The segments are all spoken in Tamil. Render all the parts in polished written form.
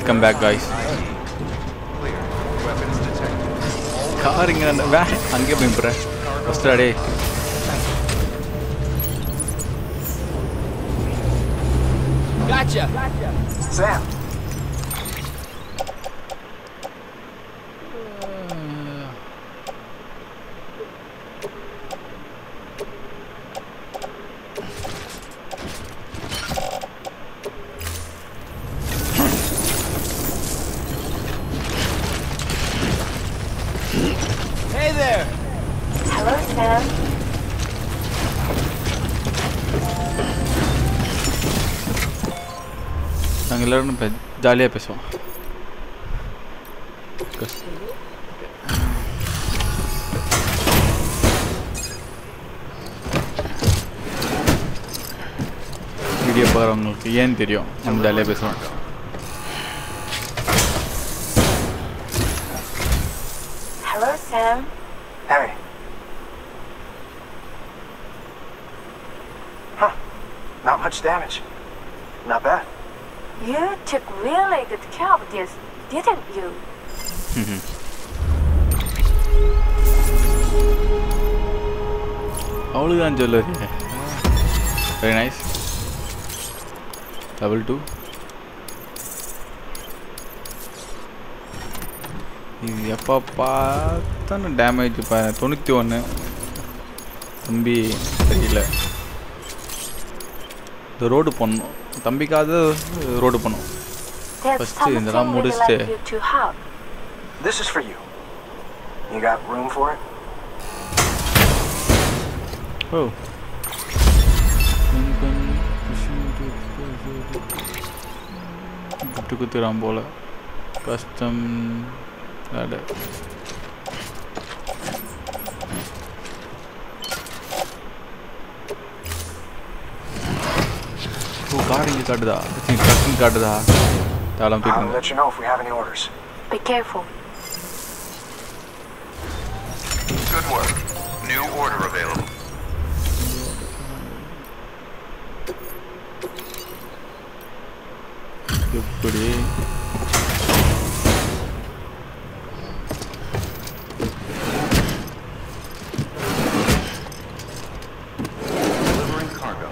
Welcome back, guys. Car inga va ange pimpra ostade Gotcha. Sam. Hey there. Hello, Sam. நாங்கள் எல்லோரும் ஜாலியாக பேசுவோம். வீடியோ பார்க்குறவங்களுக்கு ஏன் தெரியும் நம்ம ஜாலியாக பேசுவோம். Hello, Sam. Hey. Huh. Not much damage. Not bad. You took really good care of this, didn't you? அவ்வளோதான் சொல்லுவாரு. Very nice. டபுள் 2. இது எப்போ பார்த்தாலும் டேமேஜ் 91. தம்பி தெரியல. இந்த ரோடு பண்ணணும் தம்பிக்காவது ரோடு பண்ணும். ஃபஸ்ட்டு இதெல்லாம் முடிச்சுட்டு This is for you. You got room for it? Oh. குட்டு குத்துறான் போல. கஷ்டம் அட car இங்க காட்டுதா? ட்ரக்கிங் காட்டுதா? தாளம் I'll let you know if we have any orders. Be careful. Good work. New order available. எப்படி Delivering cargo.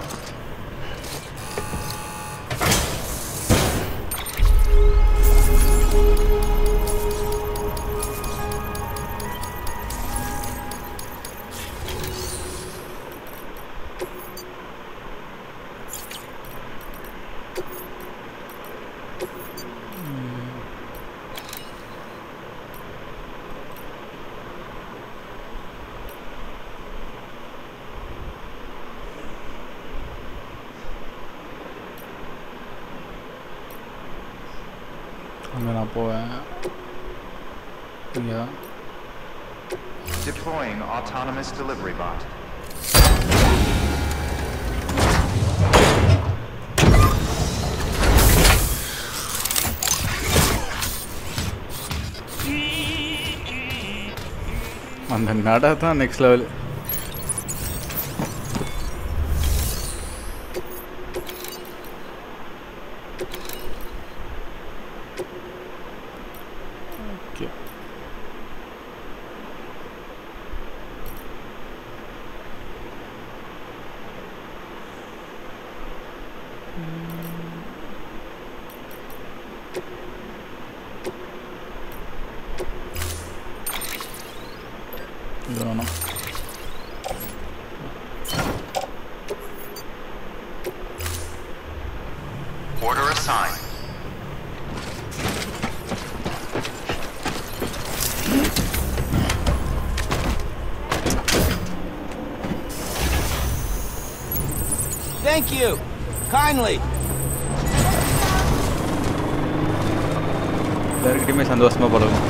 அங்கே நான் போவேன். இங்கே Deploying autonomous delivery bot. அந்த நட தான் நெக்ஸ்ட் லெவல். ஓகே இது வேணும். Order assigned. Thank you. Kindly. எல்லாருக்கிட்டையுமே சந்தோஷமா பழகும்.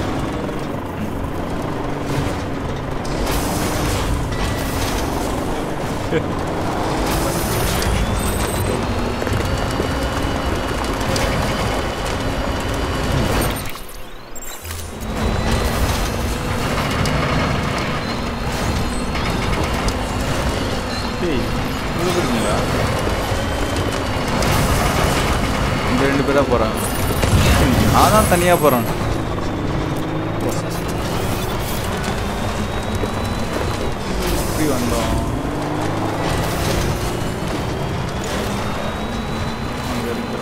இந்த 2 பேரா போறாங்க. நான் தான் தனியாக போகிறேன். எப்படி வந்தோம்? அங்கே இருக்கு.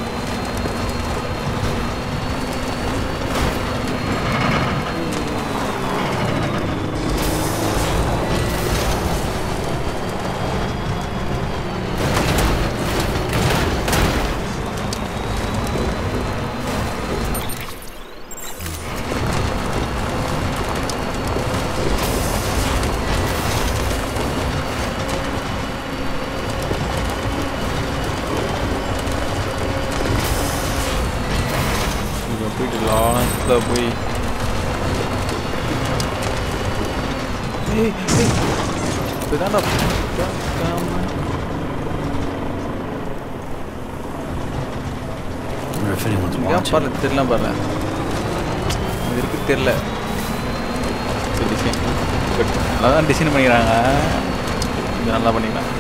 போயிட்டு லாஸ்ட்டில் போய் இதுதான்டா பாரு தெரியல பாரு அது இருக்கு தெரியல. டிசைன் நல்லா தான் டிசைன் பண்ணிக்கிறாங்க. இது நல்லா பண்ணிக்கலாம்.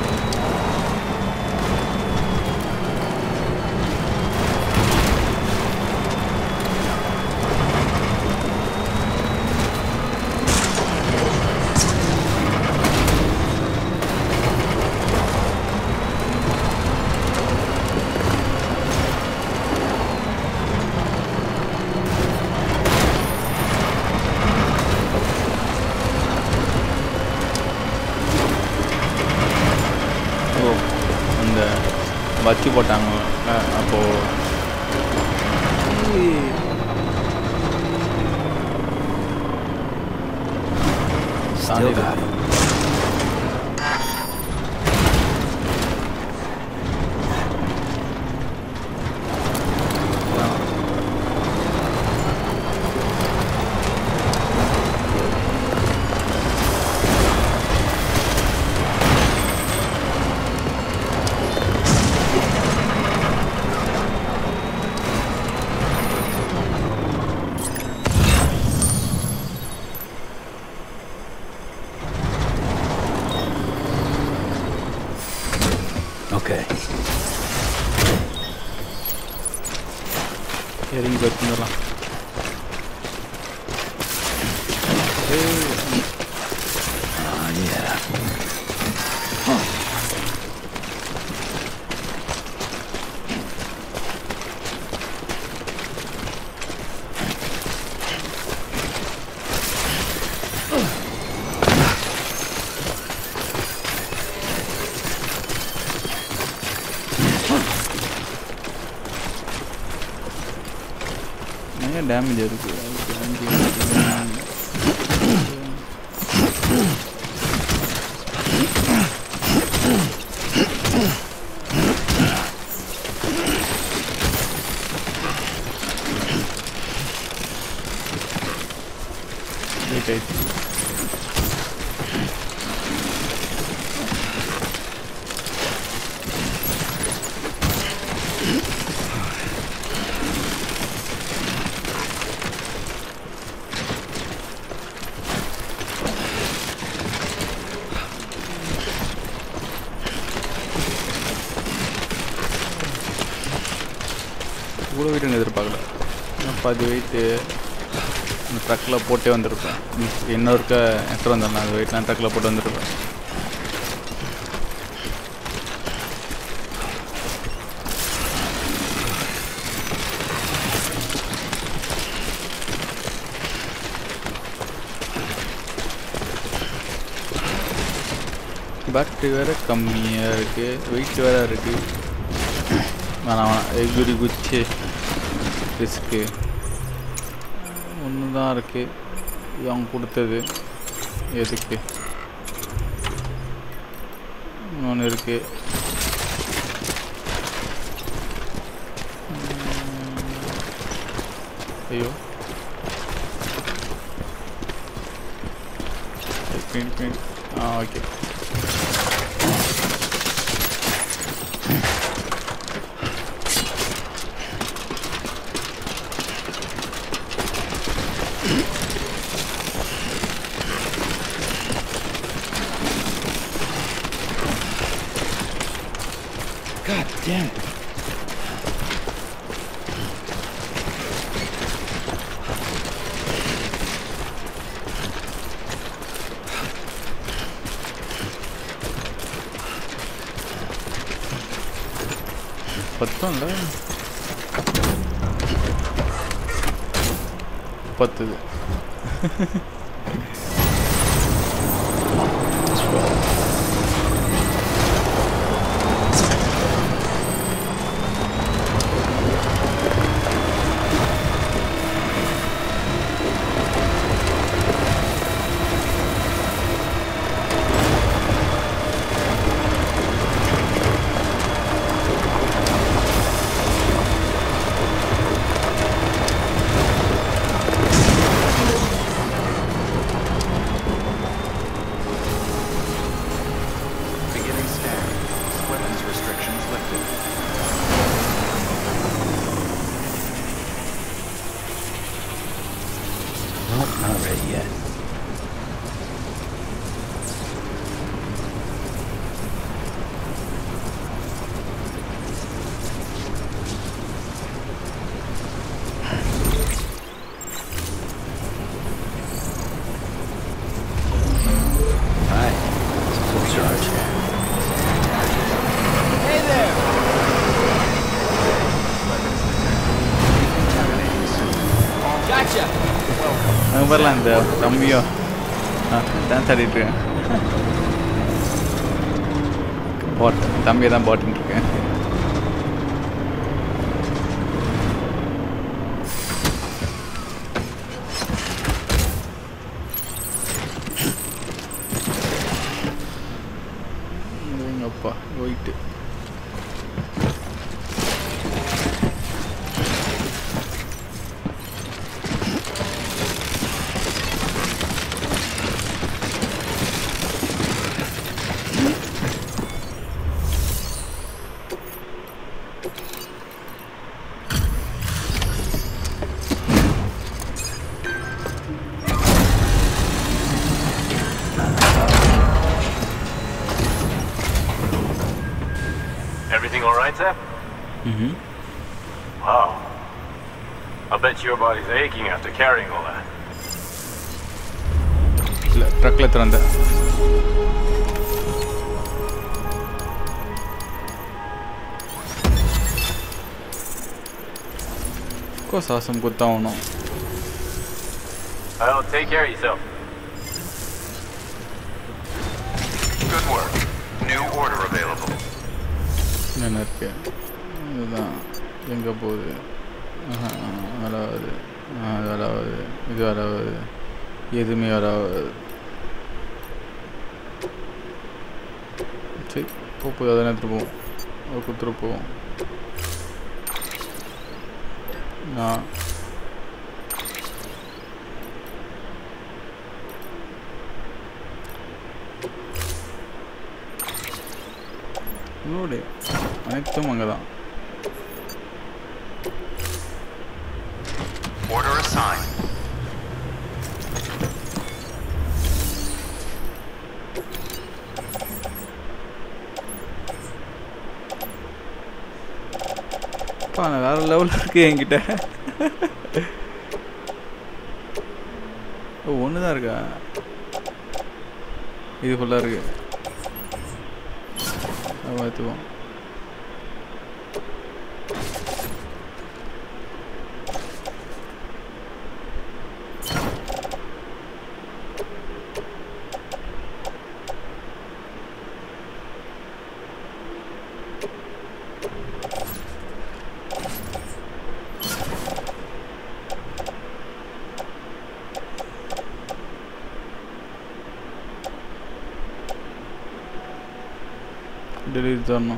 வச்சு போட்டாங்க அப்போது இறங்கி போயிருந்துடலாம். டேமேஜ் இருக்கு. இவ்வளோ வெயிட் எதிர்பார்க்கல. பாதி வெயிட்டு அந்த ட்ரக்கில் போட்டே வந்திருப்பேன். இன்னொருக்க எக்ஸ்ட்ரா வந்தேன். அந்த வெயிட்லாம் ட்ரக்கில் போட்டு வந்துருப்பேன். பேட்டரி வேறு கம்மியாக இருக்குது, வெயிட் வேறு இருக்குது. வேணாம் எகுரி குச்சி ரிஸ்க்கு ஒன்று தான் இருக்குது. அவங்க கொடுத்தது எதுக்கு? இன்னொன்று இருக்குது. ஐயோ ஓகே. God damn it. பத்தம்ல பத்துது. வரலாம் இந்த தம்பியோ டான்ஸ் ஆடிட்டு இருக்கேன். பாட் தம்பியை தான் பாட்டுன்னு இருக்கேன். எங்கப்பா போயிட்டு Everything all right, Zep? Mm-hmm. Wow. I bet your body's aching after carrying all that. Truckla thiranda. Ko saasam kuttavano. Well, take care of yourself. Good work. New order available. என்ன இருக்கு இதுதான் எங்கே போகுது வராது அது வராது இது வராது எதுவுமே வராது சரி போய் அதை எடுத்துகிட்டு போவோம் அதை கொடுத்துட்டு போவோம் நான் நோடு அனைத்தும் அங்கே தான். Order assigned. நான் வேற லெவலில் இருக்கு என்கிட்ட. ஒன்று தான் இருக்கா இது ஃபுல்லாக இருக்கு. பார்த்துவோம். delete பண்ணனும்.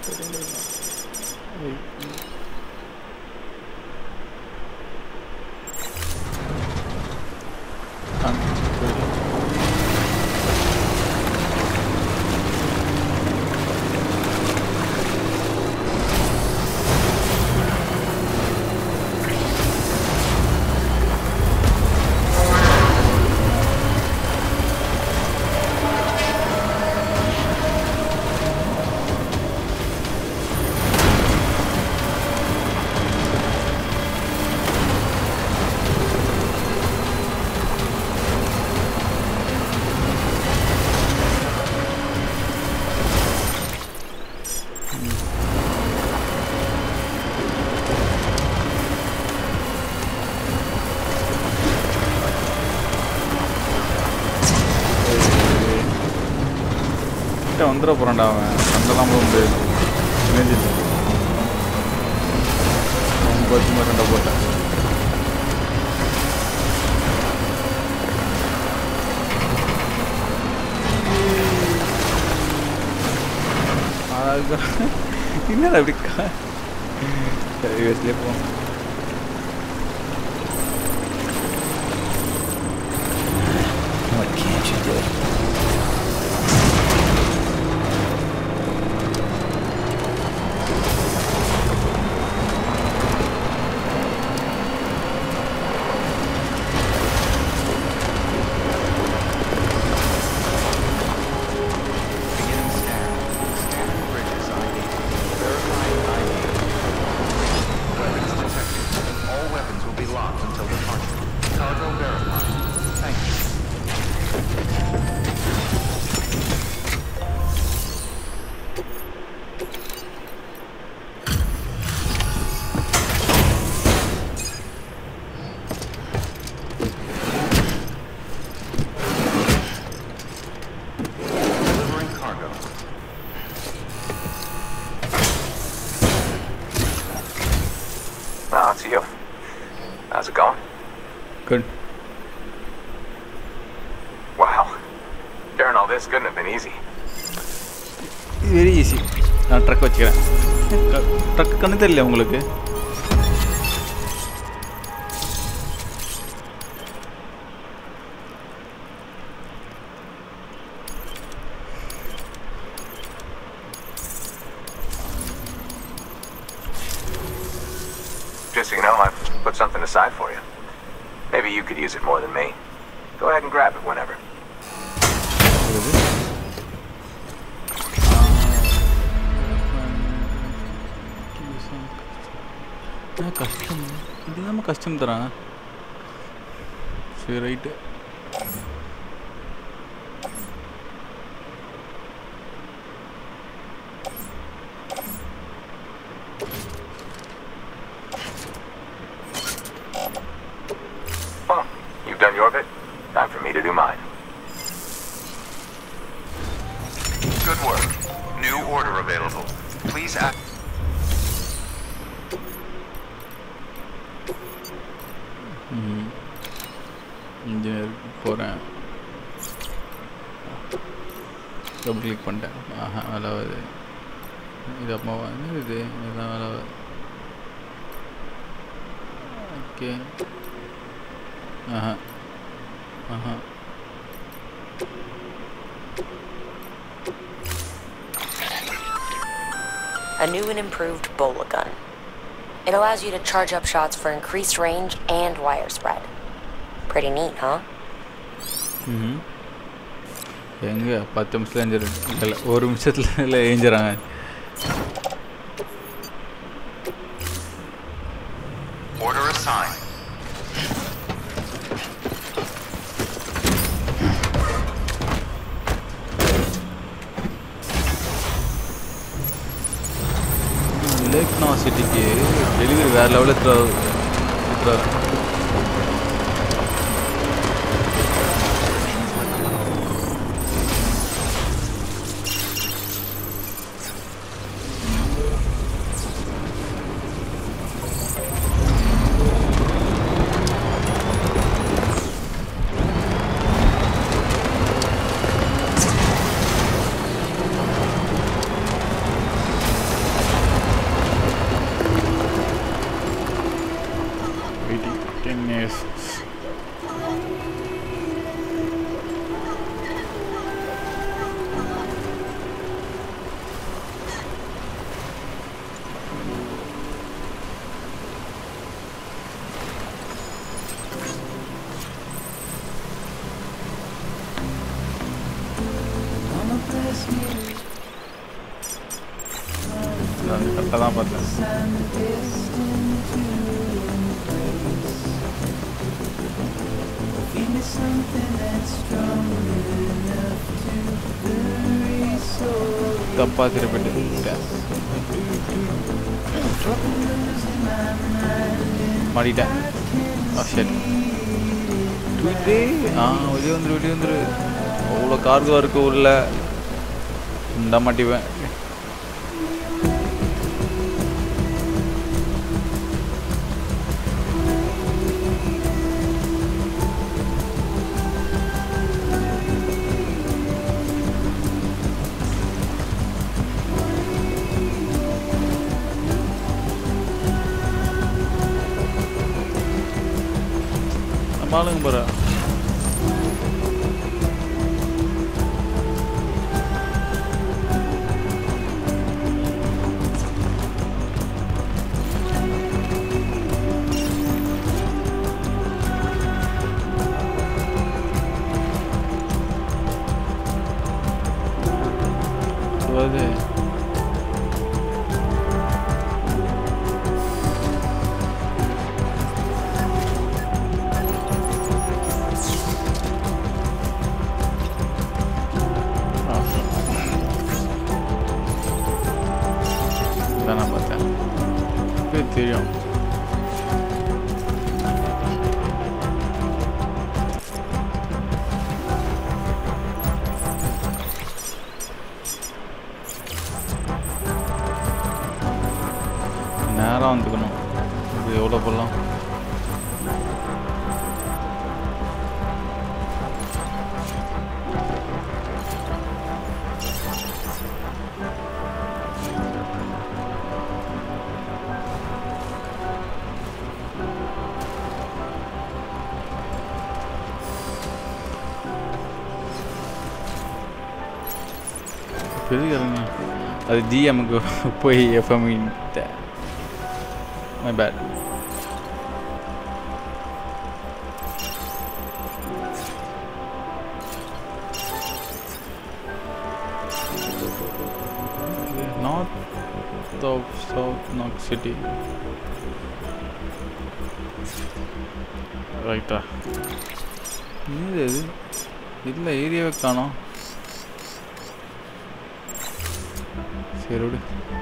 வந்துட போகிறான்டா அவன் சண்டெல்லாம் போக முடியாது மேஞ்சிட்டு 9 சண்டை போட்டேன் என்னடா அப்படி சரி வச்சுலே போ What can't you do? It's you. How's it going? Good. Wow. Carrying all this couldn't have been easy. Very easy. நான் ட்ரக் வச்சுக்கிறேன். ட்ரக் கண்ணு தெரியல உங்களுக்கு? Just so you know, I've put something aside for you. Maybe you could use it more than me. Go ahead and grab it whenever. கஷ்டம் இது நம்ம கஷ்டம் தரான் சரி right Well, you've done your bit. Time for me to do mine. Good work. New order available. Please act. Engineer போகிறேன் டபுள் கிளிக் பண்ணிட்டேன் ஆஹா வேலை ஆகுது இது அப்போ இது இதுதான் வேலை ஆகுது ஓகே ஆஹா ஆஹா A new and improved Bola gun. It allows you to charge up shots for increased range and wire spread. Pretty neat, huh? எங்க 10 நிமிஷத்துல ஏஞ்சிரு இல்ல ஒரு நிமிஷத்துல ஏஞ்சிராங்க Order assigned. லேக்னா சிட்டிக்கு டெலிவரி வேற லெவலில் நான் கரெக்டாக தான் பார்த்தேன். தப்பா திருப்பிட்டு மாடிட்டேன். சரி வெளியே வந்துரு. அவ்வளோ கார்கோ இருக்கு ஊரில். இந்த மாட்டிவேன். பாலுங்க போற தெரியும். நேரம் வந்துக்கணும். இது எவ்வளோ போடலாம்? பெருங்க அது ஜிஎம்க்கு போய் FM. My bad. North of south north city. ரைட்டா? இது இல்லை, ஏரியாவே காணோம். சரி விடு.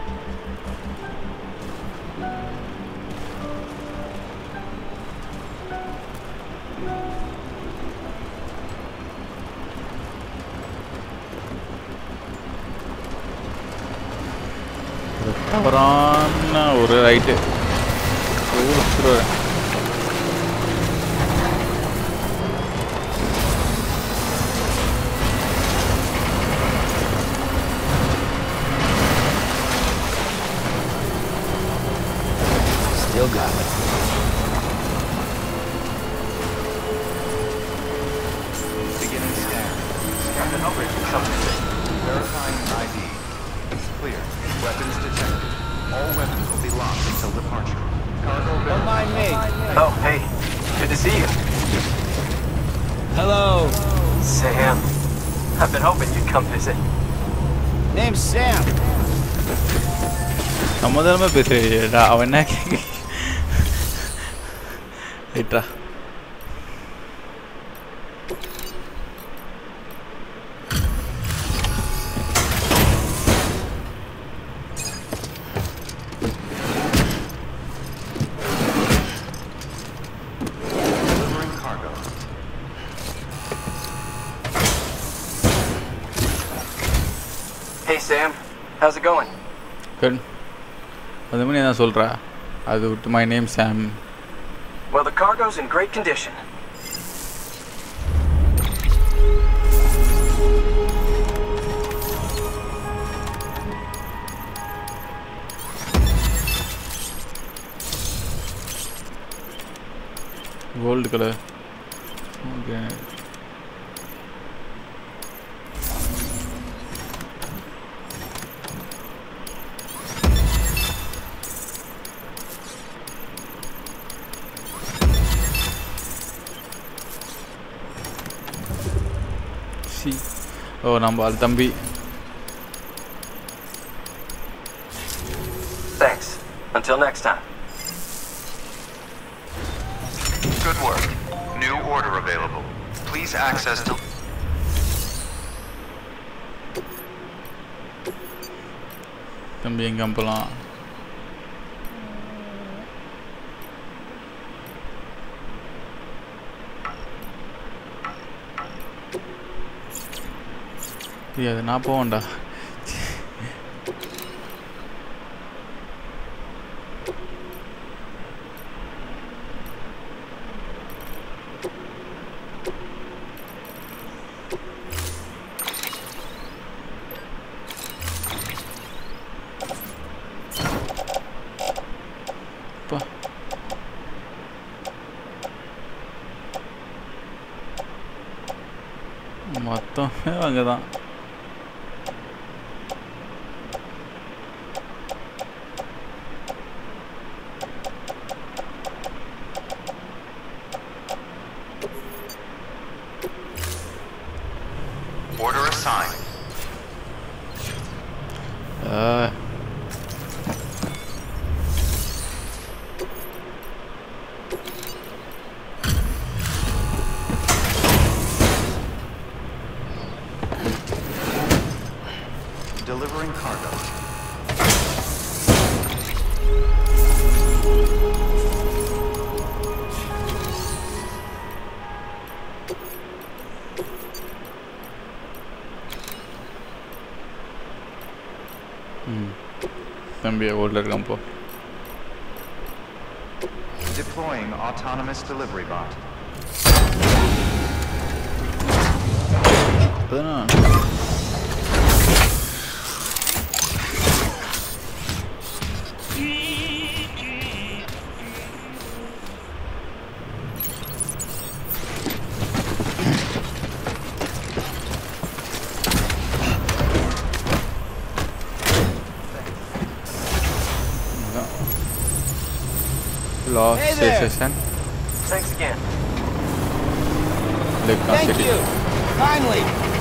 தவறான ஒரு right. Still got it. Beginning scan. Captain Hubbard, subject. Verifying ID. Clear. Weapons detected. All weapons will be locked until departure. Cargo Don't mind me. Oh, hey. Good to see you. Hello. Sam. I've been hoping you'd come visit. Name's Sam. சமாதானமாக பேசுறா. அவன் என்ன ரைட்டா? Hey, Sam. How's it going? Good. அது மாதிரி என்ன சொல்கிறா? அது விட்டு my name Sam. Well, the cargo's in great condition. Gold color. Okay. ஓ நம்ம அது தம்பி. Until next time. Good work. New order available. Please access to... தம்பி எங்கே போகலாம்? அது நான் போவேன்டா. மொத்தமே அங்கே தான். Order assigned. Delivering cargo. தம்பி ஓல்ல இருக்கான் போ. Deploying autonomous delivery bot. Lost station. Thanks again. Thank you. Kindly.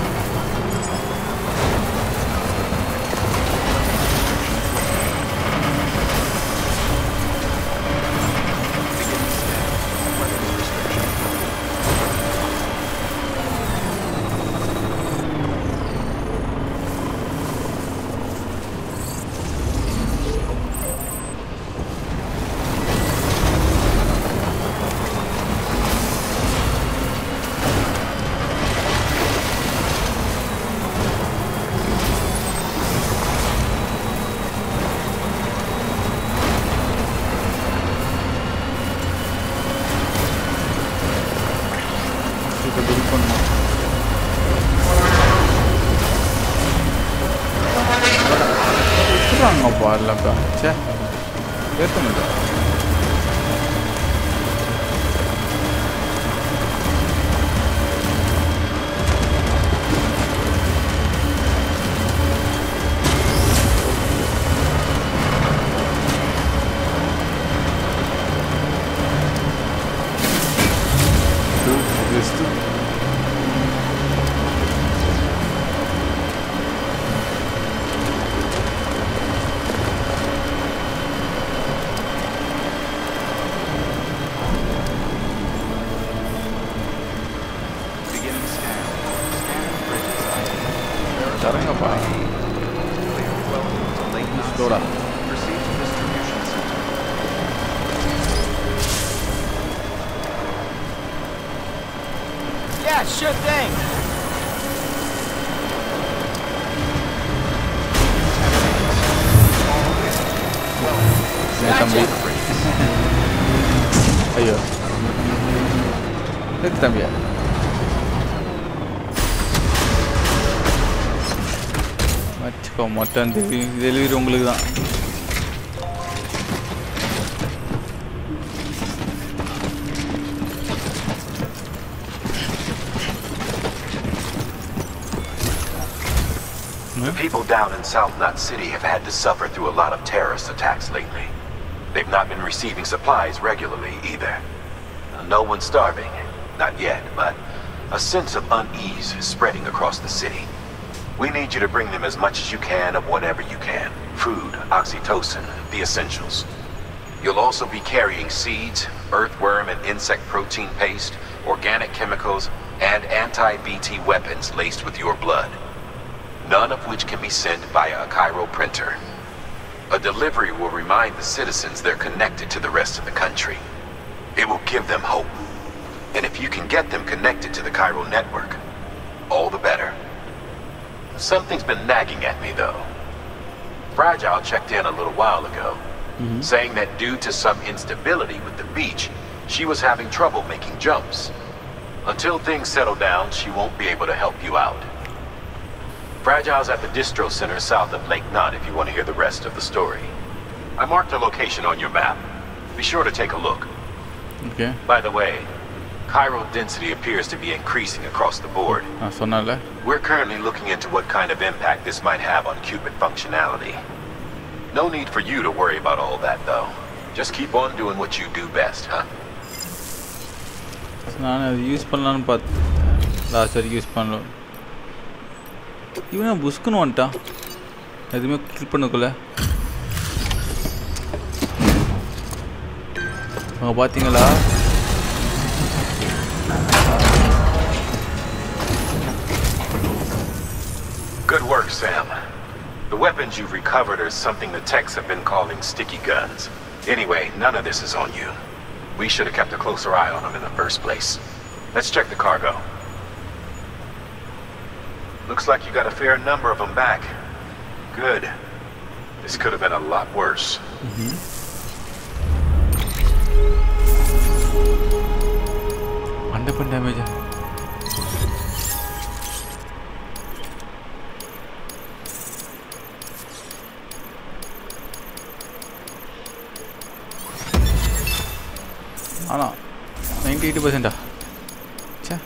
Parlaka. C'è? Questo mi dà. Questo. Yeah, sure thing. Ayo. Hitam ya. Macam mutton delivery உங்களுக்கு தான். The people down in South Nut City have had to suffer through a lot of terrorist attacks lately. They've not been receiving supplies regularly either. No one's starving, not yet, but a sense of unease is spreading across the city. We need you to bring them as much as you can of whatever you can. Food, oxytocin, the essentials. You'll also be carrying seeds, earthworm and insect protein paste, organic chemicals, and anti-BT weapons laced with your blood. None of which can be sent via a Cairo printer. A delivery will remind the citizens they're connected to the rest of the country. It will give them hope. And if you can get them connected to the Cairo network, all the better. Something's been nagging at me, though. Fragile checked in a little while ago, saying that due to some instability with the beach, she was having trouble making jumps. Until things settle down, she won't be able to help you out. Fragile's at the distro center south of Lake Knot if you want to hear the rest of the story. I marked the location on your map. Be sure to take a look. Okay. By the way, Cairo density appears to be increasing across the board. சொன்னால We're currently looking into what kind of impact this might have on Cupid functionality. No need for you to worry about all that, though. Just keep on doing what you do best, huh? நான் அது யூஸ் பண்ணலான்னு பார்த்தேன். லாஸ்ட் வரைக்கும் யூஸ் பண்ணலாம். இவன் புஷ்குன்னு வந்துட்டான். எதுவுமே கில் பண்ணக்குள்ள. அவங்க பார்த்தீங்களா? Good work, Sam. The weapons you've recovered are something the techs have been calling sticky guns. Anyway, none of this is on you. We should have kept a closer eye on them in the first place. Let's check the cargo. Looks like you got a fair number of them back. Good. This could have been a lot worse. Under damage. ஆனா 98%. ச்சே.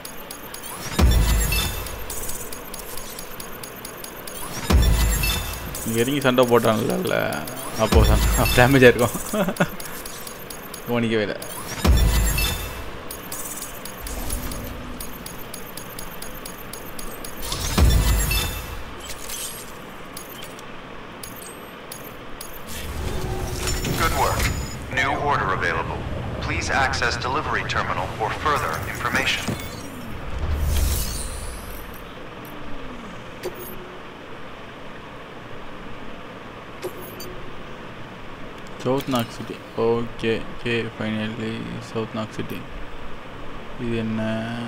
இறங்கி சண்டை போட்டான்ல அப்போ டேமேஜ் ஆயிருக்கும். கவனிக்கவே இல்லை. Good work. New order available. Please access delivery terminal for further information. South Knox City. Okay, finally South Knox City. இது என்ன?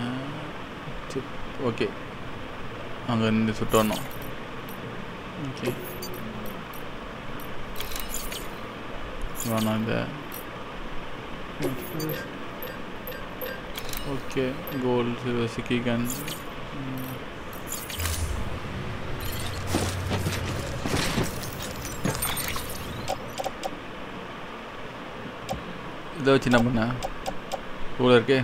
ஓகே, அங்கே இருந்து சுட்டணும். ஓகே, வேணாம் இந்த. ஓகே, கோல்ட் சிக்கி கன். இதை வச்சு என்ன பண்ண இவ்வளோ இருக்கு.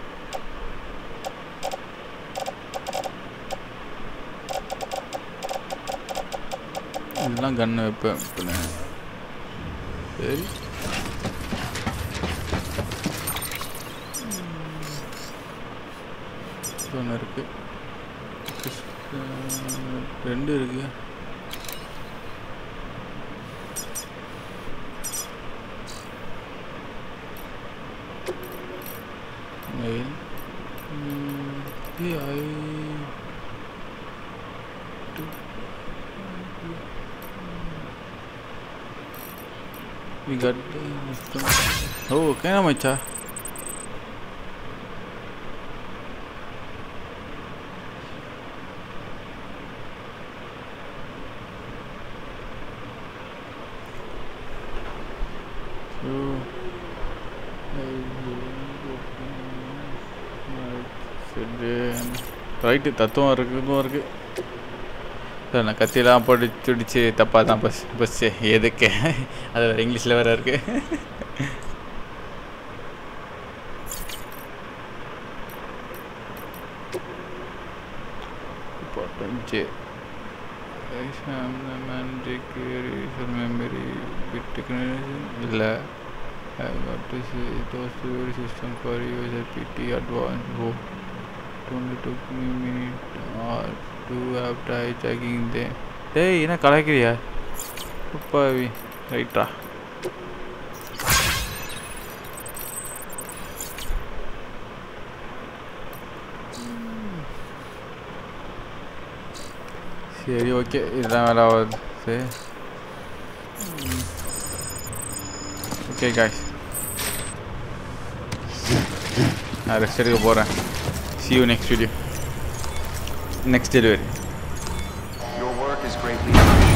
இதெல்லாம் கன்று வைப்பேன். சரி, ஒன்று இருக்கு, 2 இருக்கு. We got oh, क्या नाम अच्छा ரைட்டு தத்துவம் இருக்குது. சார் நான் கத்தியெல்லாம் போட்டு துடிச்சு தப்பாக தான் பஸ்ஸு எதுக்கு அது வேறு இங்கிலீஷில் வேறு இருக்குது. மெமரி இல்லை சிஸ்டம் ஃபார் யூசர் பிடி அட்வான்ஸ் ஓ 22 minutes or 2 after checking them. டேய் என்ன கலாய்க்கிறியா? உப்பாவி ரைட்டா. சரி ஓகே இதுதான் வேலை ஆகுது சரி ஓகே காய்ஸ் நான் ரெஸ்ட் எடுக்க போகிறேன் see you next video next delivery Your work is greatly appreciated.